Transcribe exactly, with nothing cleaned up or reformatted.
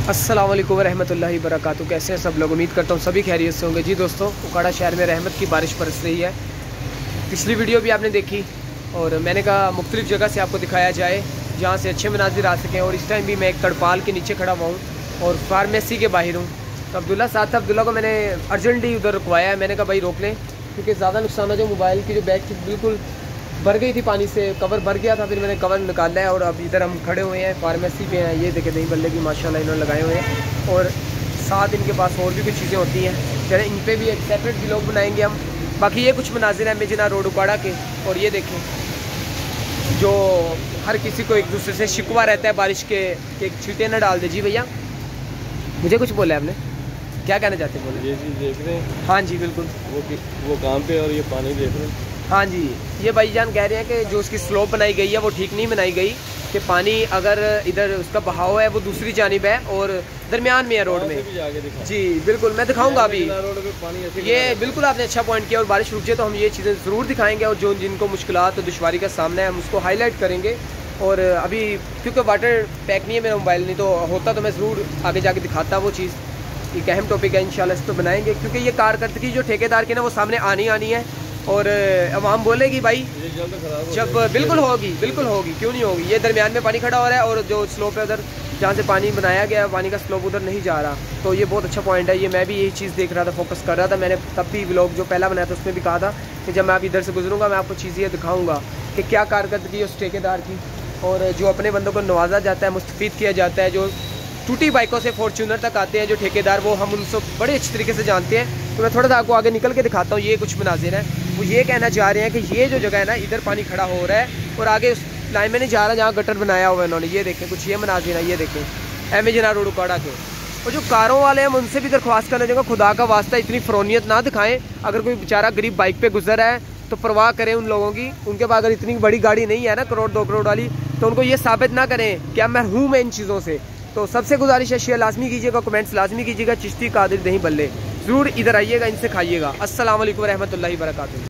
अस्सलाम वालेकुम रहमत व बरकातहू। कैसे हैं सब लोग? उम्मीद करता हूँ सभी खैरियत से होंगे। जी दोस्तों, उकाड़ा शहर में रहमत की बारिश बरस रही है। पिछली वीडियो भी आपने देखी और मैंने कहा मुख्तलिफ जगह से आपको दिखाया जाए जहाँ से अच्छे मनाजिर आ सकें। और इस टाइम भी मैं एक तड़पाल के नीचे खड़ा हुआ हूँ और फार्मेसी के बाहर हूँ। तो अब्दुल्ला साथ था, अब्दुल्ला को मैंने अर्जेंटली उधर रुकवाया है। मैंने कहा भाई रोक लें, क्योंकि ज़्यादा नुकसान है। जो मोबाइल की जो बैग थी बिल्कुल भर गई थी पानी से, कवर भर गया था। फिर मैंने कवर निकाला है और अब इधर हम खड़े हुए हैं फार्मेसी पे हैं। ये देखे दही बल्ले की माशाल्लाह इन्होंने लगाए हुए हैं और साथ इनके पास और भी कुछ चीज़ें होती हैं। चले इन पे भी एक सेपरेट व्लॉग बनाएंगे हम। बाकी ये कुछ मनाजिर हैं मेजना रोड उकाड़ा के। और ये देखें, जो हर किसी को एक दूसरे से शिकवा रहता है बारिश के, एक छींटे न डाल दे। जी भैया, मुझे कुछ बोला आपने, क्या कहना चाहते हैं? बोले। ये चीज़ देख रहे हैं? हाँ जी बिल्कुल, वो वो काम पे और ये पानी देख रहे हैं। हाँ जी, ये भाई जान कह रहे हैं कि जो उसकी स्लोप बनाई गई है वो ठीक नहीं बनाई गई, कि पानी अगर इधर उसका बहाव है वो दूसरी जानिब है और दरमियान में है रोड में। जी बिल्कुल, मैं दिखाऊंगा अभी। रोड पे पानी ऐसे ये बिल्कुल आपने अच्छा पॉइंट किया। और बारिश रुक जाए तो हम ये चीज़ें ज़रूर दिखाएंगे और जो जिनको मुश्किलात और दुश्वारी का सामना है हम उसको हाईलाइट करेंगे। और अभी क्योंकि वाटर पैक नहीं है मेरा मोबाइल, नहीं तो होता तो मैं ज़रूर आगे जाके दिखाता वो चीज़। एक अहम टॉपिक है, इंशाल्लाह इस पर बनाएंगे, क्योंकि ये कारकर्दगी जो ठेकेदार की ना वो सामने आनी आनी है। और अवाम बोलेगी भाई जब बिल्कुल होगी, बिल्कुल होगी, क्यों नहीं होगी। ये दरमियान में पानी खड़ा हो रहा है और जो स्लोप है उधर जहाँ से पानी बनाया गया है पानी का स्लोप उधर नहीं जा रहा। तो ये बहुत अच्छा पॉइंट है। ये मैं भी यही चीज़ देख रहा था, फोकस कर रहा था। मैंने तब भी व्लॉग जो पहला बनाया था उसमें भी कहा था कि जब मैं आप इधर से गुजरूंगा मैं आपको चीज़ें दिखाऊंगा कि क्या कारकर्दगी उस ठेकेदार की, और जो अपने बंदों को नवाजा जाता है, मुस्तफीद किया जाता है। जो टूटी बाइकों से फॉर्च्यूनर तक आते हैं जो ठेकेदार, वो हम उनसे बड़े अच्छे तरीके से जानते हैं। तो मैं थोड़ा सा आपको आगे निकल के दिखाता हूँ। ये कुछ मनाजिर हैं, वो ये कहना चाह रहे हैं कि ये जो जगह है ना, इधर पानी खड़ा हो रहा है और आगे उस लाइन में नहीं जा रहा जहाँ गटर बनाया हुआ है इन्होंने। ये देखें, कुछ ये मनाजिर है, ये देखें एमेजना रोड उकाड़ा के। और जो कारों वाले हैं उनसे भी दरख्वास्त करने देंगे, खुदा का वास्ता इतनी फ़रोनियत ना दिखाएं। अगर कोई बेचारा गरीब बाइक पे गुजर रहा है तो परवाह करें उन लोगों की। उनके पास अगर इतनी बड़ी गाड़ी नहीं है ना, करोड़ दो करोड़ वाली, तो उनको ये साबित ना करें कि हम महरूम हैं इन चीज़ों से। तो सबसे गुजारिश है, शेयर लाजमी कीजिएगा, कमेंट्स लाजमी कीजिएगा। चिश्ती कादिर दही बल्ले ज़रूर इधर आइएगा, इनसे खाइएगा। अस्सलाम वालेकुम रहमतुल्लाहि व बरकातहू।